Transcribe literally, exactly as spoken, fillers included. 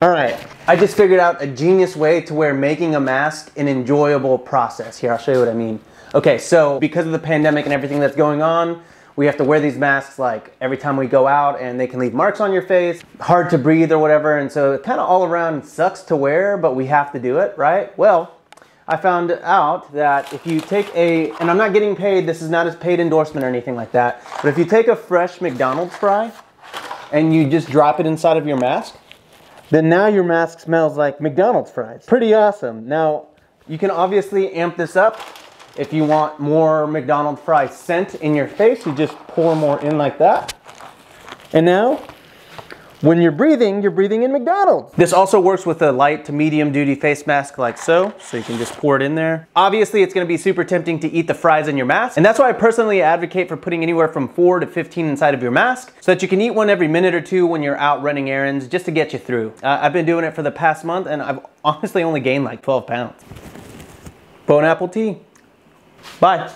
All right, I just figured out a genius way to where making a mask an enjoyable process. Here, I'll show you what I mean. Okay, so because of the pandemic and everything that's going on, we have to wear these masks like every time we go out, and they can leave marks on your face, hard to breathe or whatever, and so it kind of all around sucks to wear, but we have to do it, right? Well, I found out that if you take a, and I'm not getting paid, this is not a paid endorsement or anything like that, but if you take a fresh McDonald's fry and you just drop it inside of your mask, then now your mask smells like McDonald's fries. Pretty awesome. Now, you can obviously amp this up. If you want more McDonald's fry scent in your face, you just pour more in like that. And now, when you're breathing, you're breathing in McDonald's. This also works with a light to medium duty face mask like so. So you can just pour it in there. Obviously, it's gonna be super tempting to eat the fries in your mask. And that's why I personally advocate for putting anywhere from four to fifteen inside of your mask so that you can eat one every minute or two when you're out running errands just to get you through. Uh, I've been doing it for the past month and I've honestly only gained like twelve pounds. Bon appetit. Bye.